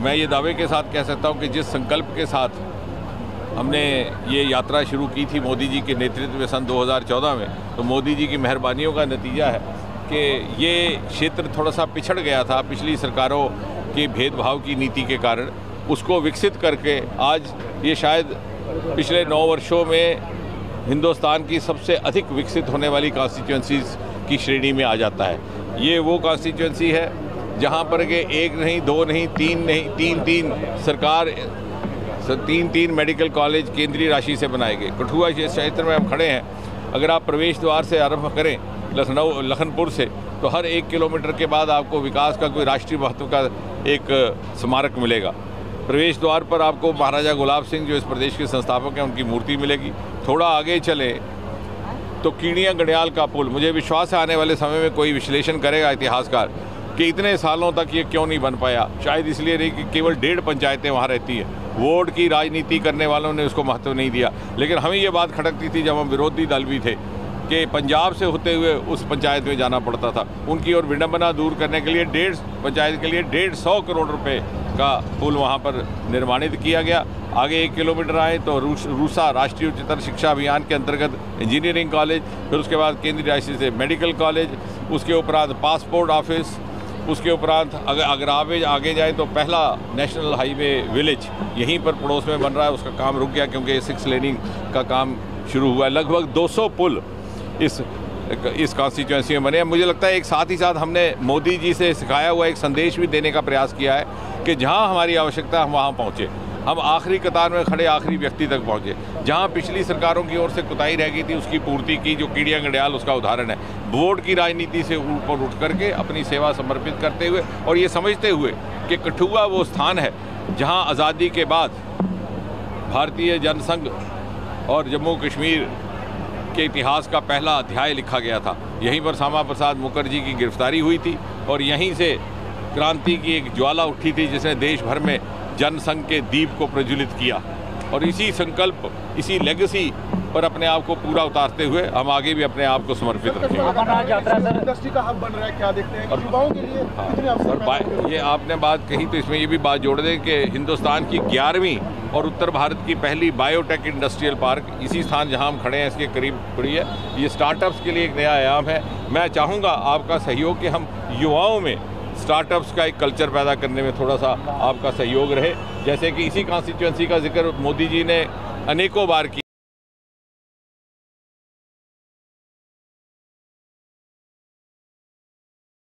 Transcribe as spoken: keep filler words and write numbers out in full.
मैं ये दावे के साथ कह सकता हूँ कि जिस संकल्प के साथ हमने ये यात्रा शुरू की थी मोदी जी के नेतृत्व में सन दो हज़ार चौदह में, तो मोदी जी की मेहरबानियों का नतीजा है कि ये क्षेत्र थोड़ा सा पिछड़ गया था पिछली सरकारों के भेदभाव की नीति के कारण। उसको विकसित करके आज ये शायद पिछले नौ वर्षों में हिंदुस्तान की सबसे अधिक विकसित होने वाली कॉन्स्टिट्यूंसीज़ की श्रेणी में आ जाता है। ये वो कॉन्स्टिट्यूंसी है जहाँ पर के एक नहीं, दो नहीं, तीन नहीं, तीन तीन सरकार तीन तीन मेडिकल कॉलेज केंद्रीय राशि से बनाए गए। कठुआ क्षेत्र में हम खड़े हैं, अगर आप प्रवेश द्वार से आरंभ करें लखनऊ लखनपुर से, तो हर एक किलोमीटर के बाद आपको विकास का कोई राष्ट्रीय महत्व का एक स्मारक मिलेगा। प्रवेश द्वार पर आपको महाराजा गुलाब सिंह जो इस प्रदेश के संस्थापक हैं उनकी मूर्ति मिलेगी। थोड़ा आगे चले तो कीड़ियाँ गडियाल का पुल, मुझे विश्वास है आने वाले समय में कोई विश्लेषण करेगा इतिहासकार कि इतने सालों तक ये क्यों नहीं बन पाया। शायद इसलिए नहीं कि केवल डेढ़ पंचायतें वहाँ रहती हैं, वोट की राजनीति करने वालों ने उसको महत्व नहीं दिया। लेकिन हमें ये बात खटकती थी जब हम विरोधी दल भी थे कि पंजाब से होते हुए उस पंचायत में जाना पड़ता था। उनकी और विडंबना दूर करने के लिए डेढ़ पंचायत के लिए डेढ़ सौ करोड़ रुपए का पुल वहाँ पर निर्माणित किया गया। आगे एक किलोमीटर आए तो रूस, रूसा राष्ट्रीय उच्चतर शिक्षा अभियान के अंतर्गत इंजीनियरिंग कॉलेज, फिर उसके बाद केंद्रीय राशि से मेडिकल कॉलेज, उसके उपरांत पासपोर्ट ऑफिस, उसके उपरांत अगर अगर आगे आगे जाए तो पहला नेशनल हाईवे विलेज यहीं पर पड़ोस में बन रहा है। उसका काम रुक गया क्योंकि सिक्स लेनिंग का काम शुरू हुआ है। लगभग दो सौ पुल इस इस कॉन्स्टिट्यूंसी में बने। मुझे लगता है एक साथ ही साथ हमने मोदी जी से सिखाया हुआ एक संदेश भी देने का प्रयास किया है कि जहां हमारी आवश्यकता हम वहां पहुंचे, हम आखिरी कतार में खड़े आखिरी व्यक्ति तक पहुंचे। जहां पिछली सरकारों की ओर से कुताही रह गई थी उसकी पूर्ति की, जो कीड़ियाँ गडियाल उसका उदाहरण है। वोट की राजनीति से ऊपर उठ करके अपनी सेवा समर्पित करते हुए और ये समझते हुए कि कठुआ वो स्थान है जहां आज़ादी के बाद भारतीय जनसंघ और जम्मू कश्मीर के इतिहास का पहला अध्याय लिखा गया था। यहीं पर श्यामा प्रसाद मुखर्जी की गिरफ्तारी हुई थी और यहीं से क्रांति की एक ज्वाला उठी थी जिसने देश भर में जनसंघ के दीप को प्रज्वलित किया। और इसी संकल्प, इसी लेगेसी पर अपने आप को पूरा उतारते हुए हम आगे भी अपने आप को समर्पित रखेंगे। इंडस्ट्री का हब बन रहा है, क्या देखते हैं युवाओं के लिए कितने अवसर? और ये आपने बात कही तो इसमें ये भी बात जोड़ दें कि हिंदुस्तान की ग्यारहवीं और उत्तर भारत की पहली बायोटेक इंडस्ट्रियल पार्क इसी स्थान जहां हम खड़े हैं इसके करीब पड़ी है। ये स्टार्टअप्स के लिए एक नया आयाम है। मैं चाहूँगा आपका सहयोग कि हम युवाओं में स्टार्टअप्स का एक कल्चर पैदा करने में थोड़ा सा आपका सहयोग रहे। जैसे कि इसी कॉन्स्टिट्यूंसी का जिक्र मोदी जी ने अनेकों बार किया।